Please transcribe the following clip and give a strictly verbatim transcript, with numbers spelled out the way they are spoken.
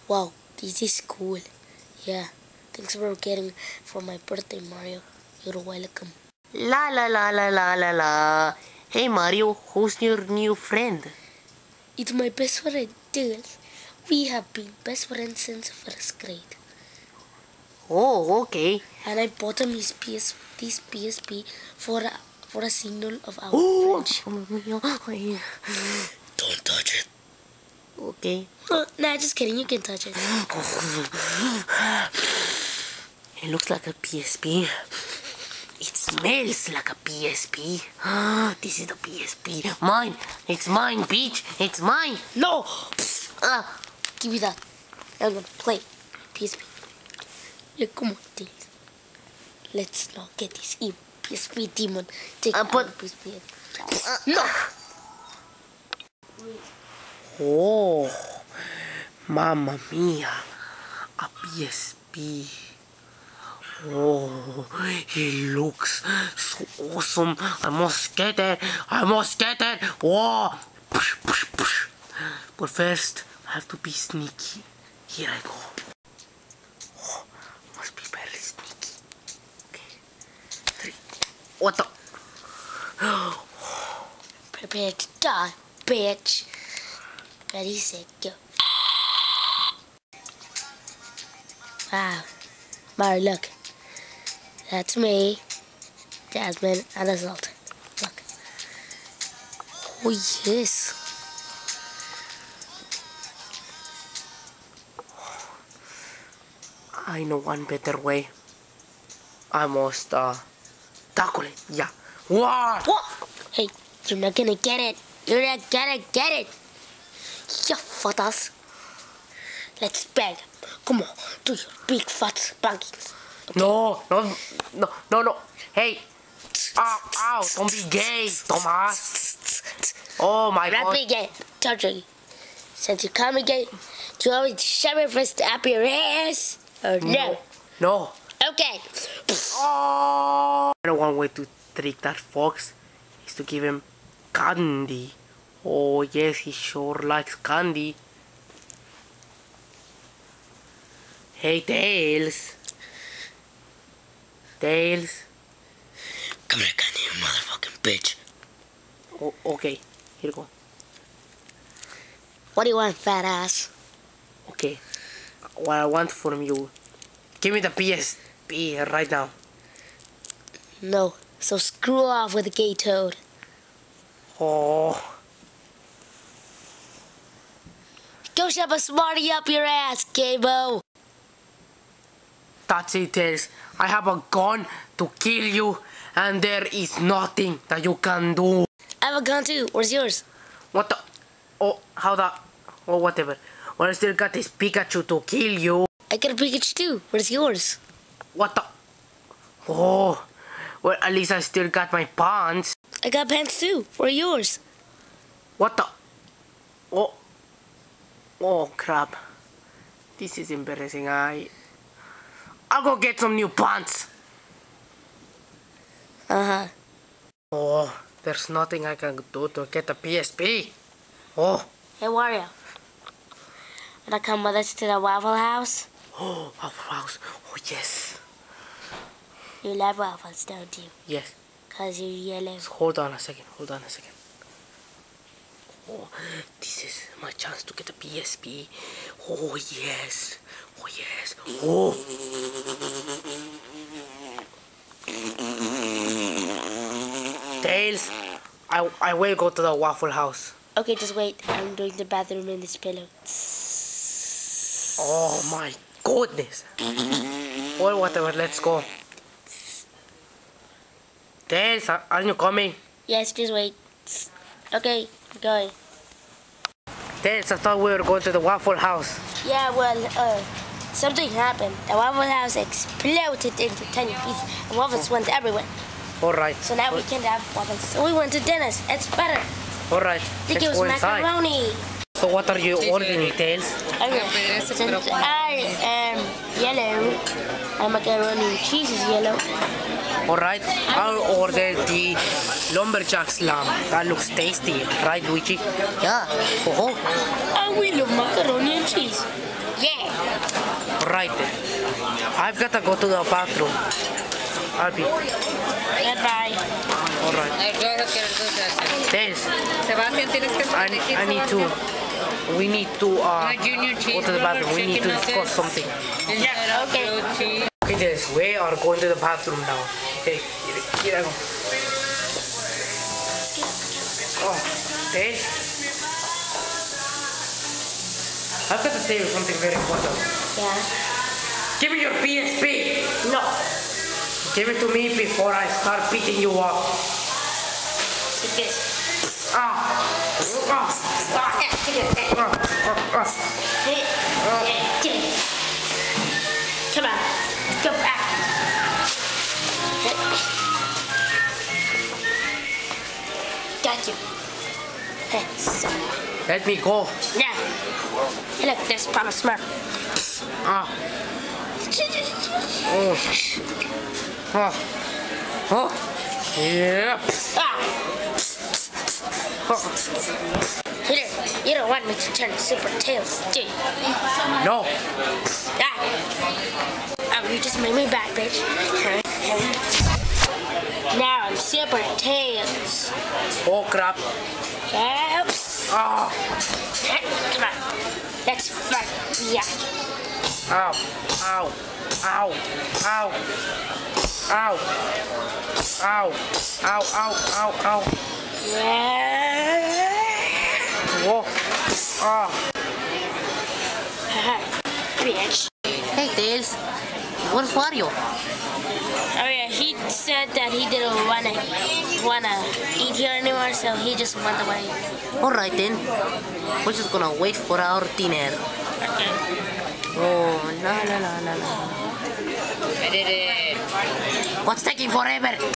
Wow, this is cool. Yeah, thanks for getting for my birthday, Mario. You're welcome. La la la la la la la. Hey Mario, who's your new friend? It's my best friend, Tails. We have been best friends since first grade. Oh, okay. And I bought him his P S, this P S P for a, for a signal of our Oh, friendship. don't touch it. Okay. Uh, nah, just kidding. You can touch it. It looks like a P S P. It smells like a P S P. This is the P S P. Mine. It's mine, Peach. It's mine. No! Ah. Give me that. I'm gonna play P S P. Yeah, come on, Tails. Let's not get this evil P S P demon. Take Uh, but- our P S P. No! Oh, mamma mia, a P S P. Oh, it looks so awesome. I must get it. I must get it. Whoa. Push, push, push. But first, I have to be sneaky. Here I go. Oh, must be very sneaky. Okay. Three. What the? Prepare to die, bitch. Ready, set, go. Wow. Mario, look. That's me, Jasmine, and Assault. Look. Oh, yes. I know one better way. I must, uh, tackle it. Yeah. Wow. What? Hey, you're not gonna get it. You're not gonna get it. You fatas. Let's beg. Come on, do your big fat baggings. No, no, no, no, no. Hey. Ow, ow. Don't be gay, Thomas. Oh my Not god. big gay. Touching. Since you call me gay, do you want me to shove your fist up your ass? Or no? No. Okay. Oh. I know one way to trick that fox is to give him candy. Oh yes, he sure likes candy. Hey, Tails. Tails. Come here, candy, you motherfucking bitch. Oh, okay, here you go. What do you want, fat ass? Okay, what I want from you, give me the P S P right now. No. So screw off with the gay toad. Oh, Go shove a smarty up your ass, Gabo. that's it, Tails. I have a gun to kill you, and there is nothing that you can do. I have a gun too. Where's yours? What the? Oh, how the? Oh, whatever. Well, I still got this Pikachu to kill you. I got a Pikachu too. Where's yours? What the? Oh, well, at least I still got my pants. I got pants too. Where are yours? What the? Oh, oh, crap. This is embarrassing. I, I'll go get some new pants. Uh-huh. Oh, there's nothing I can do to get a P S P. Oh, Hey, Wario. Wanna come with us to the Waffle House? oh, Waffle House. Oh, yes. You love waffles, don't you? Yes. Cause you're yellow. Hold on a second. Hold on a second. Oh, this is my chance to get a P S P. Oh, yes. Oh, yes. Oh. Tails, I, I will go to the Waffle House. Okay, just wait. I'm doing the bathroom in this pillow. Oh, my goodness. Well, whatever. Let's go. Tails, are are you coming? Yes, just wait. Okay, I'm going. Tails, I thought we were going to the Waffle House. Yeah, well, uh, something happened. The Waffle House exploded into tiny pieces and waffles went everywhere. Alright. So now we can't have waffles. So we went to Dennis. It's better. Alright. They Let's give us go inside. macaroni. So what are you ordering, Tails? Okay, since I am yellow, and macaroni and cheese is yellow. Alright, I'll order the lumberjack's lamb. That looks tasty, right, Luigi? Yeah. Oh, And we love macaroni and cheese. Yeah. Alright then. I've got to go to the bathroom. I'll be. Goodbye. Alright. Thanks. Sebastián, tienes que I, I need to. We need to uh, go to the bathroom. We need to discuss something. Yeah, okay. Okay, Des, we are going to the bathroom now. Okay, here, here I go. Oh, Des, I've got to tell you something very important. Yeah. Give me your P S P. No. Give it to me before I start beating you up. Take this. Ah. Ah. Stop it. Take it. Ah. Ah. Ah. Hey. Yeah, take it. Come on. Go back. Got you. Hey, so. Let me go. Now. Hey, look, there's Papa Smurf. Ah. Oh. Ah. Oh. Yeah. Ah. Ah. Peter, you don't want me to turn Super Tails, do you? No. Ah. Oh, you just made me back, bitch. Now I'm Super Tails. Oh crap. Yep. Ah. Come on. Let's fight. Yeah. Ow. Ow. Ow. Ow. Ow. Ow. Ow. Ow. Ow. Ow. Yeah. Whoa. Ah. Haha. Bitch. Hey, Tails. Where's Wario? Oh yeah, he said that he didn't wanna wanna eat here anymore, so he just went away. Alright then. We're just gonna wait for our dinner. Okay. Oh, la la la la la. I did it. What's taking forever?